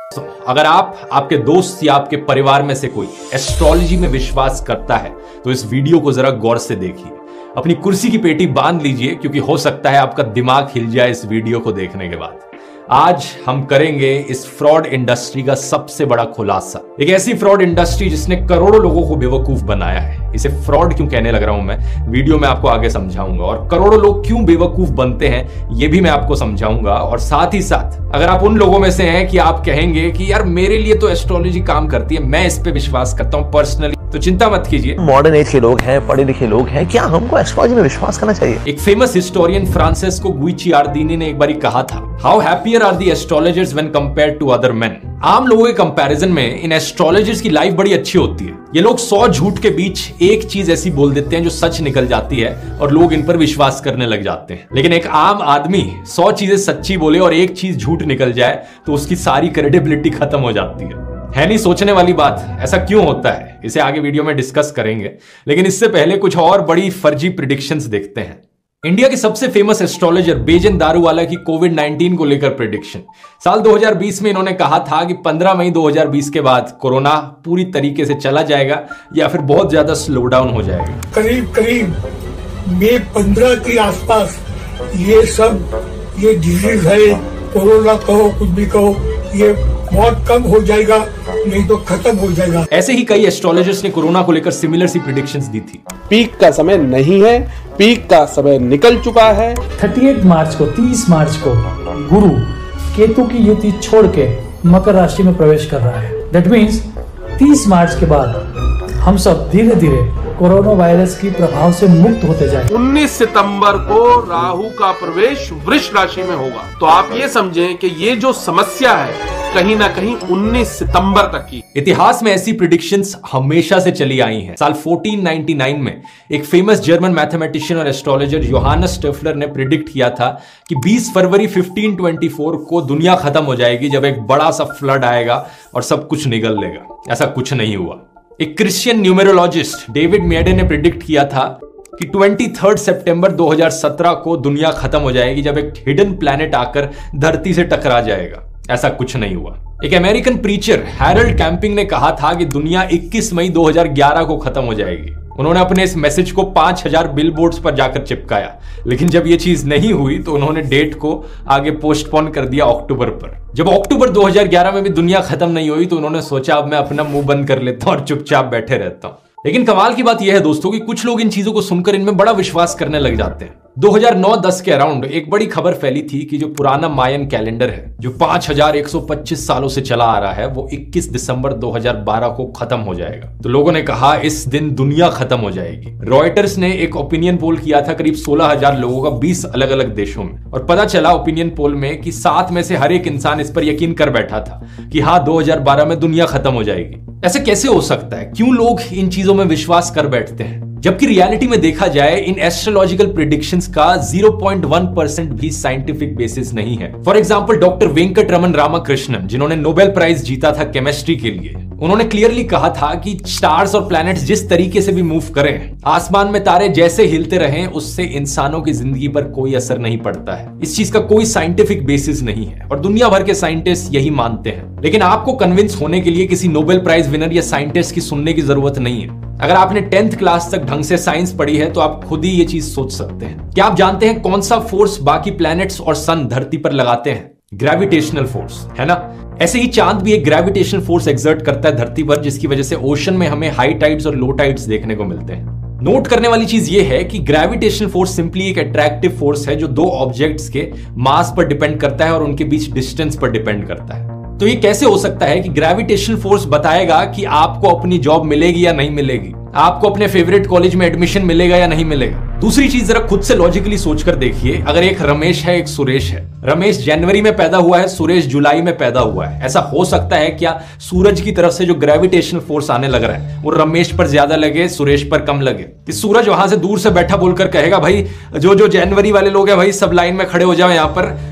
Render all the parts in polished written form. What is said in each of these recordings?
अगर आप, आपके दोस्त या आपके परिवार में से कोई एस्ट्रोलॉजी में विश्वास करता है तो इस वीडियो को जरा गौर से देखिए। अपनी कुर्सी की पेटी बांध लीजिए क्योंकि हो सकता है आपका दिमाग हिल जाए इस वीडियो को देखने के बाद। आज हम करेंगे इस फ्रॉड इंडस्ट्री का सबसे बड़ा खुलासा। एक ऐसी फ्रॉड इंडस्ट्री जिसने करोड़ों लोगों को बेवकूफ बनाया है। इसे फ्रॉड क्यों कहने लग रहा हूं मैं, वीडियो में आपको आगे समझाऊंगा। और करोड़ों लोग क्यों बेवकूफ बनते हैं ये भी मैं आपको समझाऊंगा। और साथ ही साथ अगर आप उन लोगों में से हैं कि आप कहेंगे कि यार मेरे लिए तो एस्ट्रोलॉजी काम करती है, मैं इस पे विश्वास करता हूं पर्सनली, तो चिंता मत कीजिए। मॉडर्न एज के लोग हैं, पढ़े लिखे लोग हैं, क्या हमको एस्ट्रोलॉजी में विश्वास करना चाहिए? एक फेमस हिस्टोरियन फ्रांसिस्को गुइचियार्डिनी ने एक बार कहा था, how happier are the astrologers when compared to other men. आम लोगों के कंपैरिजन में इन एस्ट्रोलॉजर्स की लाइफ बड़ी अच्छी होती है। ये लोग 100 झूठ के बीच एक चीज ऐसी बोल देते हैं जो सच निकल जाती है और लोग इन पर विश्वास करने लग जाते हैं। लेकिन एक आम आदमी 100 चीजें सच्ची बोले और एक चीज झूठ निकल जाए तो उसकी सारी क्रेडिबिलिटी खत्म हो जाती है नहीं सोचने वाली बात? ऐसा क्यों होता है इसे आगे वीडियो में डिस्कस करेंगे, लेकिन इससे पहले कुछ और बड़ी फर्जी प्रिडिक्शंस देखते हैं। इंडिया के सबसे फेमस एस्ट्रोलॉजर बेजन दारूवाला की कोविड-19 को लेकर प्रिडिक्शन। साल 2020 में इन्होंने कहा था कि 15 मई 2020 के बाद कोरोना पूरी तरीके से चला जाएगा या फिर बहुत ज्यादा स्लो डाउन हो जाएगा। करीब मई 15 के आसपास ये डिजीज है, कोरोना कहो कुछ भी कहो, ये बहुत कम हो जाएगा, नहीं तो खत्म हो जाएगा। ऐसे ही कई एस्ट्रोलॉजर्स ने कोरोना को लेकर सिमिलर सी प्रेडिक्शंस दी थी। पीक का समय नहीं है, पीक का समय निकल चुका है। 30 मार्च को गुरु केतु की युति छोड़ के मकर राशि में प्रवेश कर रहा है। दैट मीन्स 30 मार्च के बाद हम सब धीरे धीरे कोरोना वायरस की प्रभाव से मुक्त होते जाएंगे। 19 सितंबर को राहु का प्रवेश वृष राशि में होगा। तो आप ये समझें कि ये जो समस्या है कहीं ना कहीं 19 सितंबर तक की। इतिहास में ऐसी प्रिडिक्शंस हमेशा से चली आई हैं। साल 1499 में एक फेमस जर्मन मैथमेटिशियन और एस्ट्रोलॉजर योहानस स्टेफलर ने प्रिडिक्ट किया था कि 20 फरवरी 1524 को दुनिया खत्म हो जाएगी जब एक बड़ा सा फ्लड आएगा और सब कुछ निगल लेगा। ऐसा कुछ नहीं हुआ। एक क्रिश्चियन न्यूमेरोलॉजिस्ट डेविड मेडे ने प्रिडिक्ट किया था कि 23 सितंबर 2017 को दुनिया खत्म हो जाएगी जब एक हिडन प्लैनेट आकर धरती से टकरा जाएगा। ऐसा कुछ नहीं हुआ। एक अमेरिकन प्रीचर हैरोल्ड कैंपिंग ने कहा था कि दुनिया 21 मई 2011 को खत्म हो जाएगी। उन्होंने अपने इस मैसेज को 5000 बिलबोर्ड्स पर जाकर चिपकाया, लेकिन जब यह चीज नहीं हुई तो उन्होंने डेट को आगे पोस्टपोन कर दिया अक्टूबर पर। जब अक्टूबर 2011 में भी दुनिया खत्म नहीं हुई तो उन्होंने सोचा अब मैं अपना मुंह बंद कर लेता हूं और चुपचाप बैठे रहता हूं। लेकिन कमाल की बात यह है दोस्तों कि कुछ लोग इन चीजों को सुनकर इनमें बड़ा विश्वास करने लग जाते हैं। 2009-10 के अराउंड एक बड़ी खबर फैली थी कि जो पुराना मायन कैलेंडर है जो 5125 सालों से चला आ रहा है वो 21 दिसंबर 2012 को खत्म हो जाएगा। तो लोगों ने कहा इस दिन दुनिया खत्म हो जाएगी। रॉयटर्स ने एक ओपिनियन पोल किया था करीब 16,000 लोगों का 20 अलग अलग देशों में, और पता चला ओपिनियन पोल में कि 7 में से हर एक इंसान इस पर यकीन कर बैठा था कि हाँ 2012 में दुनिया खत्म हो जाएगी। ऐसे कैसे हो सकता है? क्यों लोग इन चीजों में विश्वास कर बैठते हैं जबकि रियलिटी में देखा जाए इन एस्ट्रोलॉजिकल प्रेडिक्शंस का 0.1% भी साइंटिफिक बेसिस नहीं है। For example doctor Venkat Raman Ramakrishnan जिन्होंने नोबेल प्राइज जीता था केमिस्ट्री के लिए, उन्होंने क्लियरली कहा था कि स्टार्स और प्लैनेट्स जिस तरीके से भी मूव करें, आसमान में तारे जैसे हिलते रहें, उससे इंसानों की जिंदगी पर कोई असर नहीं पड़ता है। इस चीज का कोई साइंटिफिक बेसिस नहीं है और दुनिया भर के साइंटिस्ट यही मानते हैं। लेकिन आपको कन्विंस होने के लिए किसी नोबेल प्राइज विनर या साइंटिस्ट की सुनने की जरूरत नहीं है। अगर आपने 10th क्लास तक ढंग से साइंस पढ़ी है तो आप खुद ही ये चीज सोच सकते हैं। क्या आप जानते हैं कौन सा फोर्स बाकी प्लैनेट्स और सन धरती पर लगाते हैं? ग्रेविटेशनल फोर्स, है ना? ऐसे ही चांद भी एक ग्रेविटेशनल फोर्स एक्सर्ट करता है धरती पर, जिसकी वजह से ओशन में हमें हाई टाइड्स और लो टाइड्स देखने को मिलते हैं। नोट करने वाली चीज ये है कि ग्रेविटेशनल फोर्स सिंपली एक अट्रैक्टिव फोर्स है जो दो ऑब्जेक्ट्स के मास पर डिपेंड करता है और उनके बीच डिस्टेंस पर डिपेंड करता है। तो ये कैसे हो सकता है कि ग्रेविटेशनल फोर्स बताएगा कि आपको अपनी जॉब मिलेगी या नहीं मिलेगी, आपको अपने फेवरेट कॉलेज में एडमिशन मिलेगा या नहीं मिलेगा? दूसरी चीज जरा खुद से लॉजिकली सोचकर देखिए, अगर एक रमेश है एक सुरेश है, रमेश जनवरी में पैदा हुआ है, सुरेश जुलाई में पैदा हुआ है, ऐसा हो सकता है क्या सूरज की तरफ से जो ग्रेविटेशनल फोर्स आने लग रहा है वो रमेश पर ज्यादा लगे सुरेश पर कम लगे? कि सूरज वहां से दूर से बैठा बोलकर कहेगा भाई जो जनवरी वाले लोग हैं भाई सब लाइन में खड़े हो जाओ यहाँ पर,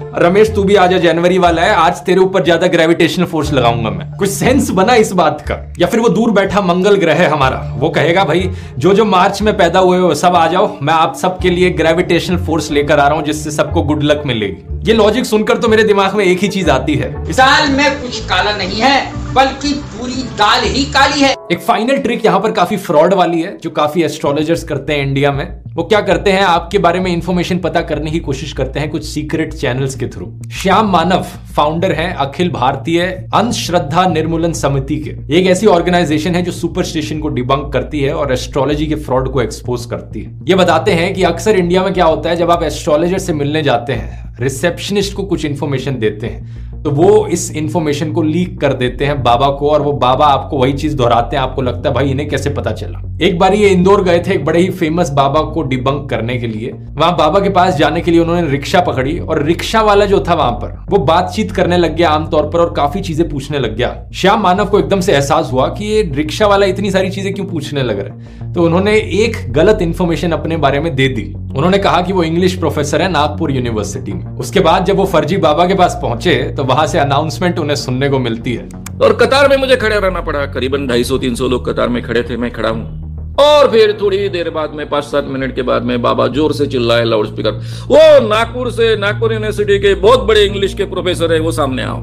रमेश तू भी आजा, जनवरी वाला है, आज तेरे ऊपर ज्यादा ग्रेविटेशनल फोर्स लगाऊंगा मैं। कुछ सेंस बना इस बात का? या फिर वो दूर बैठा मंगल ग्रह है हमारा, वो कहेगा भाई जो मार्च में पैदा हुए हो सब आ जाओ, मैं आप सबके लिए ग्रेविटेशनल फोर्स लेकर आ रहा हूं जिससे सबको गुड लक मिलेगी। ये लॉजिक सुनकर तो मेरे दिमाग में एक ही चीज आती है, साल में कुछ काला नहीं है बल्कि पूरी दाल ही काली है। एक फाइनल ट्रिक यहाँ पर काफी फ्रॉड वाली है जो काफी एस्ट्रोलॉजर्स करते हैं इंडिया में। वो क्या करते हैं, आपके बारे में इंफॉर्मेशन पता करने की कोशिश करते हैं कुछ सीक्रेट चैनल्स के थ्रू। श्याम मानव फाउंडर हैं अखिल भारतीय अंधश्रद्धा निर्मूलन समिति के। एक ऐसी ऑर्गेनाइजेशन है जो सुपरस्टिशन को डिबंक करती है और एस्ट्रोलॉजी के फ्रॉड को एक्सपोज करती है। ये बताते हैं कि अक्सर इंडिया में क्या होता है, जब आप एस्ट्रोलॉजर से मिलने जाते हैं, रिसेप्शनिस्ट को कुछ इंफॉर्मेशन देते हैं तो वो इस इंफॉर्मेशन को लीक कर देते हैं बाबा को, और वो बाबा आपको वही चीज दोहराते हैं। आपको लगता है भाई इन्हें कैसे पता चला। एक बार ये इंदौर गए थे एक बड़े ही फेमस बाबा को डिबंक करने के लिए। वहां बाबा के पास जाने के लिए उन्होंने रिक्शा पकड़ी और रिक्शा वाला जो था वहां पर वो बातचीत करने लग गया आमतौर पर और काफी चीजें पूछने लग गया। श्याम मानव को एकदम से एहसास हुआ कि ये रिक्शा वाला इतनी सारी चीजें क्यों पूछने लग रहा है, तो उन्होंने एक गलत इंफॉर्मेशन अपने बारे में दे दी। उन्होंने कहा कि वो इंग्लिश प्रोफेसर है नागपुर यूनिवर्सिटी में। उसके बाद जब वो फर्जी बाबा के पास पहुंचे तो वहां से अनाउंसमेंट उन्हें सुनने को मिलती है। और कतार में मुझे खड़े रहना पड़ा, करीबन 250-300 लोग कतार में खड़े थे, मैं खड़ा हूं। और फिर थोड़ी देर बाद में 5-7 मिनट के बाद में बाबा जोर से चिल्लाए लाउड स्पीकर, वो नागपुर यूनिवर्सिटी के बहुत बड़े इंग्लिश के प्रोफेसर है, वो सामने आओ।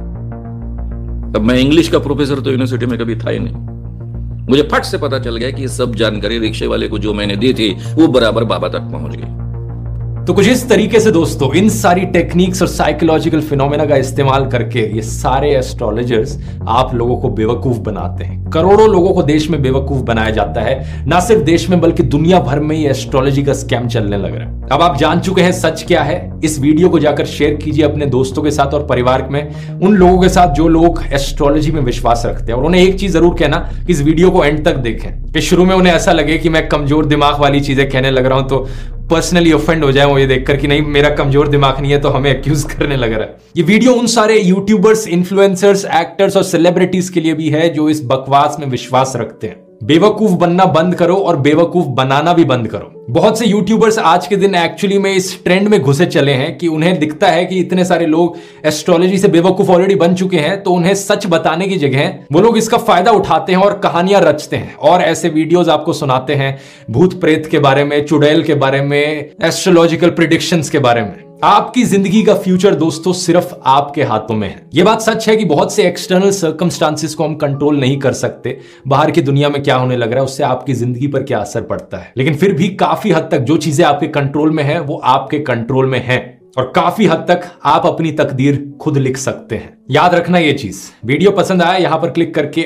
तब मैं इंग्लिश का प्रोफेसर तो यूनिवर्सिटी में कभी था ही नहीं। मुझे फट से पता चल गया कि ये सब जानकारी रिक्शे वाले को जो मैंने दी थी वो बराबर बाबा तक पहुंच गई। तो कुछ इस तरीके से दोस्तों इन सारी टेक्निक्स और साइकोलॉजिकल फिनोमेना का इस्तेमाल करके ये सारे एस्ट्रोलॉजर्स आप लोगों को बेवकूफ बनाते हैं। करोड़ों लोगों को देश में बेवकूफ बनाया जाता है। ना सिर्फ देश में बल्कि दुनिया भर में ये एस्ट्रोलॉजी का स्कैम चलने लग रहा है। अब आप जान चुके हैं सच क्या है। इस वीडियो को जाकर शेयर कीजिए अपने दोस्तों के साथ और परिवार में उन लोगों के साथ जो लोग एस्ट्रोलॉजी में विश्वास रखते हैं। और उन्हें एक चीज जरूर कहना कि इस वीडियो को एंड तक देखें कि शुरू में उन्हें ऐसा लगे कि मैं कमजोर दिमाग वाली चीजें कहने लग रहा हूं तो पर्सनली ऑफेंड हो जाए वो ये देखकर कि नहीं मेरा कमजोर दिमाग नहीं है तो हमें एक्यूज करने लग रहा है। ये वीडियो उन सारे यूट्यूबर्स, इन्फ्लुएंसर्स, एक्टर्स और सेलिब्रिटीज के लिए भी है जो इस बकवास में विश्वास रखते हैं। बेवकूफ बनना बंद करो और बेवकूफ बनाना भी बंद करो। बहुत से यूट्यूबर्स आज के दिन एक्चुअली में इस ट्रेंड में घुसे चले हैं कि उन्हें दिखता है कि इतने सारे लोग एस्ट्रोलॉजी से बेवकूफ ऑलरेडी बन चुके हैं, तो उन्हें सच बताने की जगह वो लोग इसका फायदा उठाते हैं और कहानियां रचते हैं और ऐसे वीडियोस आपको सुनाते हैं भूत प्रेत के बारे में, चुड़ैल के बारे में, एस्ट्रोलॉजिकल प्रेडिक्शंस के बारे में। आपकी जिंदगी का फ्यूचर दोस्तों सिर्फ आपके हाथों में है। यह बात सच है कि बहुत से एक्सटर्नल सर्कमस्टांसेस को हम कंट्रोल नहीं कर सकते। बाहर की दुनिया में क्या होने लग रहा है उससे आपकी जिंदगी पर क्या असर पड़ता है, लेकिन फिर भी काफी हद तक जो चीजें आपके कंट्रोल में है वो आपके कंट्रोल में है और काफी हद तक आप अपनी तकदीर खुद लिख सकते हैं। याद रखना ये चीज। वीडियो पसंद आया यहां पर क्लिक करके